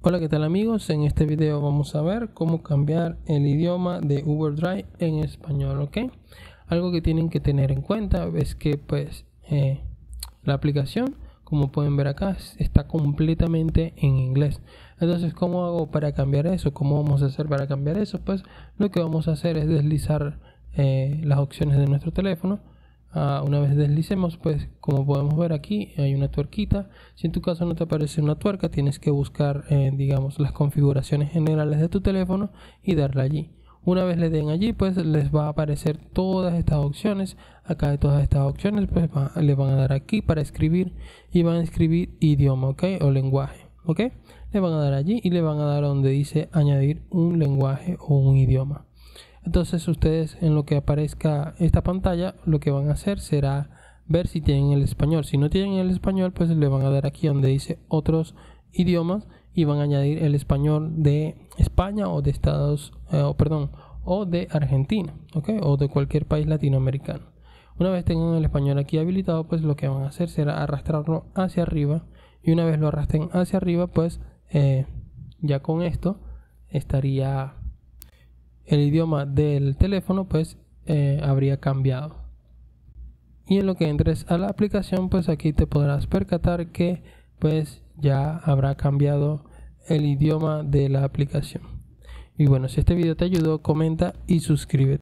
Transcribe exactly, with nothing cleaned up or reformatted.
Hola, ¿qué tal amigos? En este video vamos a ver cómo cambiar el idioma de Uber Drive en español, ¿ok? Algo que tienen que tener en cuenta es que pues eh, la aplicación, como pueden ver acá, está completamente en inglés. Entonces, ¿cómo hago para cambiar eso? ¿Cómo vamos a hacer para cambiar eso? Pues lo que vamos a hacer es deslizar eh, las opciones de nuestro teléfono. Uh, una vez deslicemos, pues como podemos ver aquí hay una tuerquita. Si en tu caso no te aparece una tuerca, tienes que buscar eh, digamos las configuraciones generales de tu teléfono y darle allí. Una vez le den allí, pues les va a aparecer todas estas opciones. Acá de todas estas opciones, pues va, le van a dar aquí para escribir y van a escribir idioma, ok, o lenguaje, ok. Le van a dar allí y le van a dar donde dice añadir un lenguaje o un idioma. Entonces ustedes, en lo que aparezca esta pantalla, lo que van a hacer será ver si tienen el español. Si no tienen el español, pues le van a dar aquí donde dice otros idiomas y van a añadir el español de España o de Estados, eh, o perdón, o de Argentina, ¿ok? O de cualquier país latinoamericano. Una vez tengan el español aquí habilitado, pues lo que van a hacer será arrastrarlo hacia arriba, y una vez lo arrastren hacia arriba, pues eh, ya con esto estaría el idioma del teléfono, pues eh, habría cambiado. Y en lo que entres a la aplicación, pues aquí te podrás percatar que pues ya habrá cambiado el idioma de la aplicación. Y bueno, si este video te ayudó, comenta y suscríbete.